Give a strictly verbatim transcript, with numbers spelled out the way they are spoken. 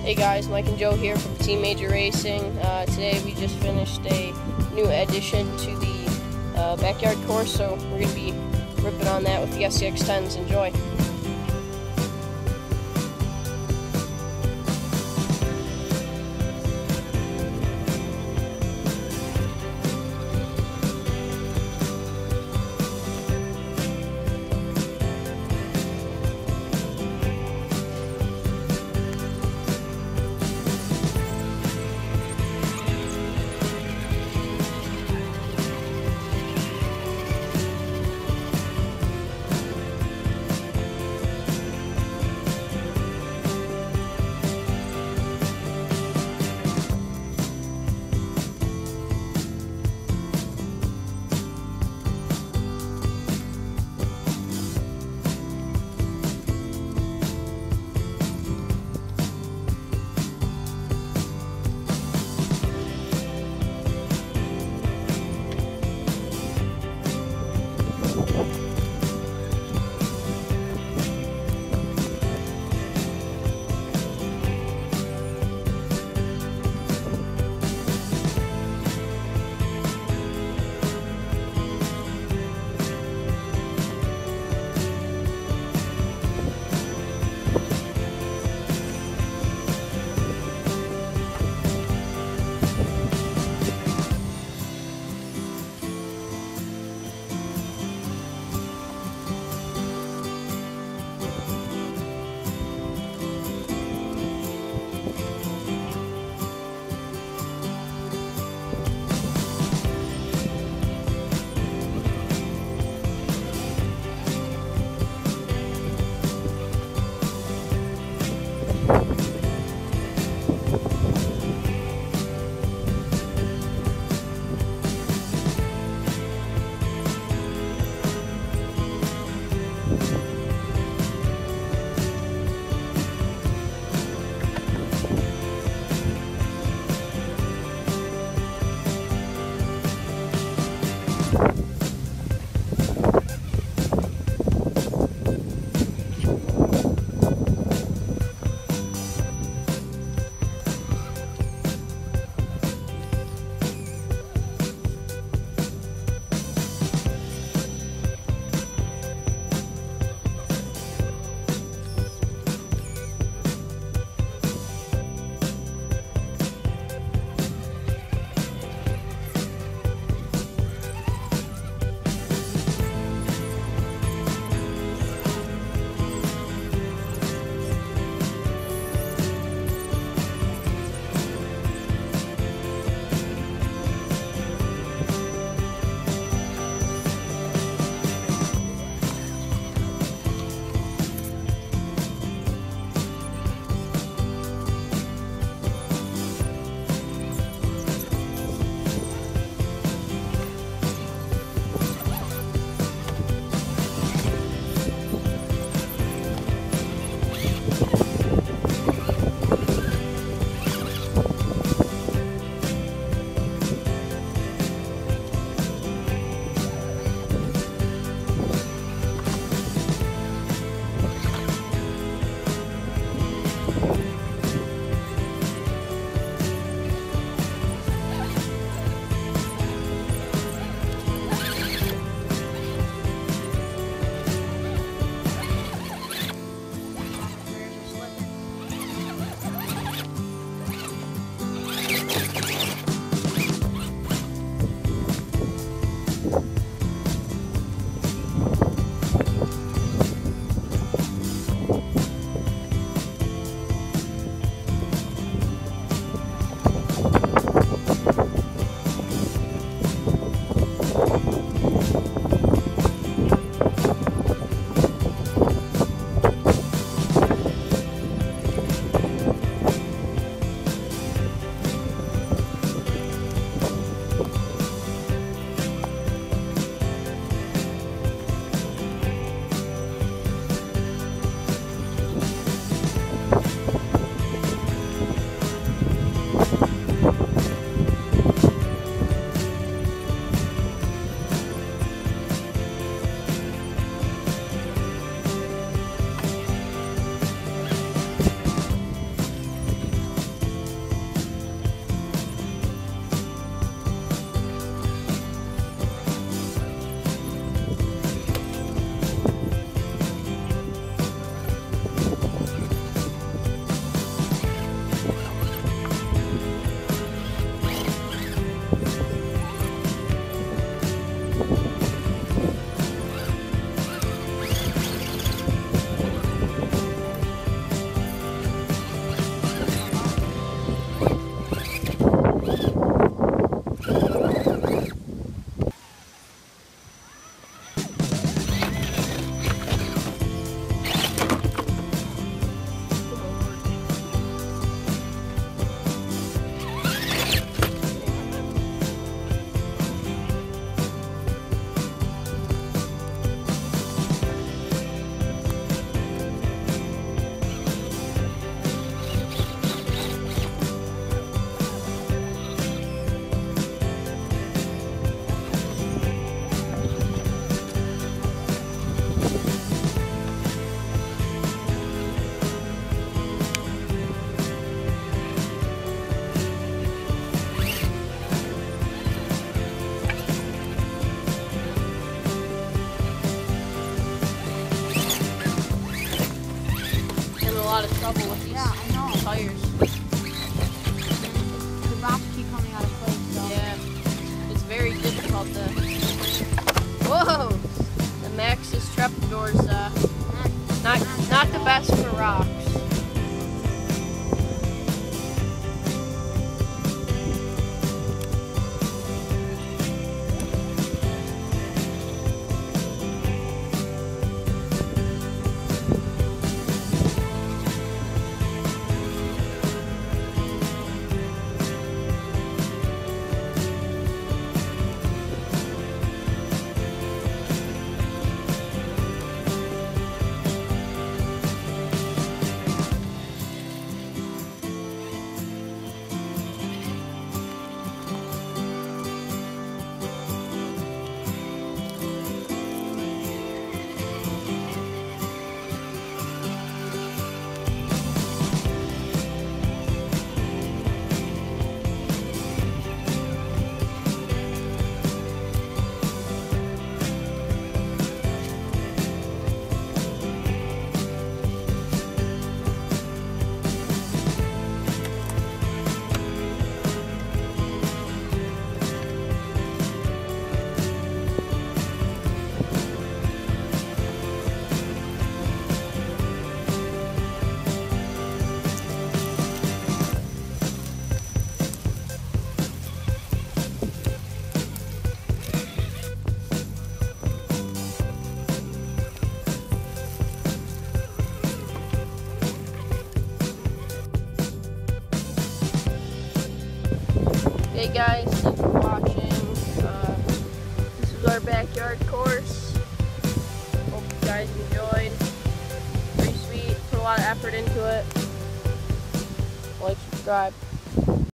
Hey guys, Mike and Joe here from Team Major Racing. Uh, today we just finished a new addition to the uh, backyard course, so we're going to be ripping on that with the S C X tens. Enjoy. Yeah, I know. tires. The rocks keep coming out of place, so. Yeah, it's very difficult to. Whoa! The Max's trapdoor's uh, not not the best for rocks. Hey guys, thanks for watching. Uh, this is our backyard course. Hope you guys enjoyed. Pretty sweet, put a lot of effort into it. Like, subscribe.